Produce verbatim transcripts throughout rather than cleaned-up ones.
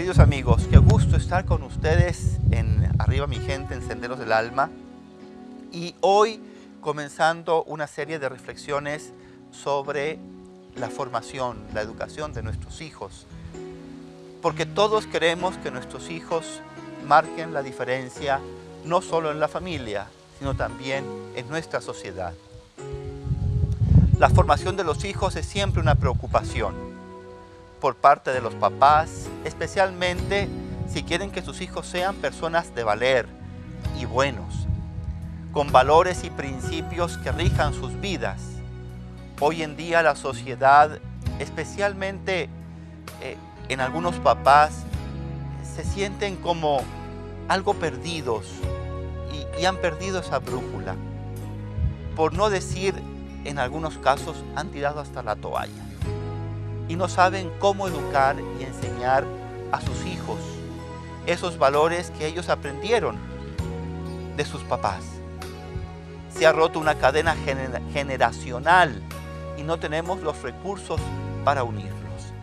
Queridos amigos, qué gusto estar con ustedes en Arriba Mi Gente, en Senderos del Alma. Y hoy comenzando una serie de reflexiones sobre la formación, la educación de nuestros hijos. Porque todos queremos que nuestros hijos marquen la diferencia, no solo en la familia, sino también en nuestra sociedad. La formación de los hijos es siempre una preocupación por parte de los papás, especialmente si quieren que sus hijos sean personas de valer y buenos, con valores y principios que rijan sus vidas. Hoy en día la sociedad, especialmente eh, en algunos papás, se sienten como algo perdidos y, y han perdido esa brújula. Por no decir, en algunos casos, han tirado hasta la toalla. Y no saben cómo educar y enseñar a sus hijos esos valores que ellos aprendieron de sus papás. Se ha roto una cadena gener- generacional y no tenemos los recursos para unirlos.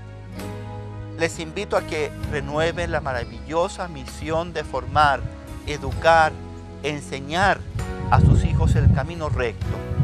Les invito a que renueven la maravillosa misión de formar, educar, enseñar a sus hijos el camino recto,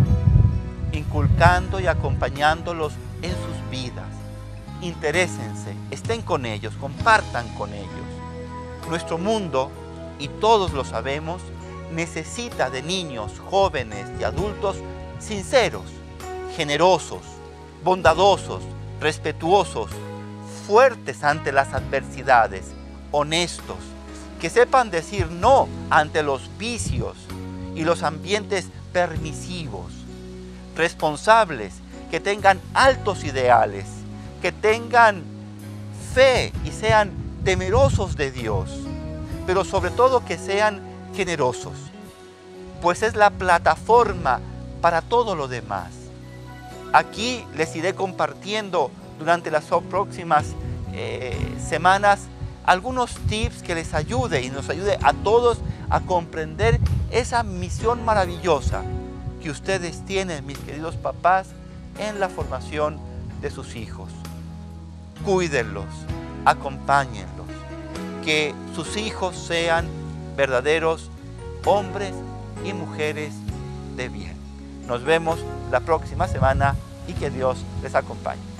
inculcando y acompañándolos en sus vidas. Interésense, estén con ellos, compartan con ellos. Nuestro mundo, y todos lo sabemos, necesita de niños, jóvenes y adultos sinceros, generosos, bondadosos, respetuosos, fuertes ante las adversidades, honestos, que sepan decir no ante los vicios y los ambientes permisivos, responsables, que tengan altos ideales, que tengan fe y sean temerosos de Dios, pero sobre todo que sean generosos, pues es la plataforma para todo lo demás. Aquí les iré compartiendo durante las próximas eh, semanas algunos tips que les ayude y nos ayude a todos a comprender esa misión maravillosa que ustedes tienen, mis queridos papás, en la formación de sus hijos. Cuídenlos, acompáñenlos, que sus hijos sean verdaderos hombres y mujeres de bien. Nos vemos la próxima semana y que Dios les acompañe.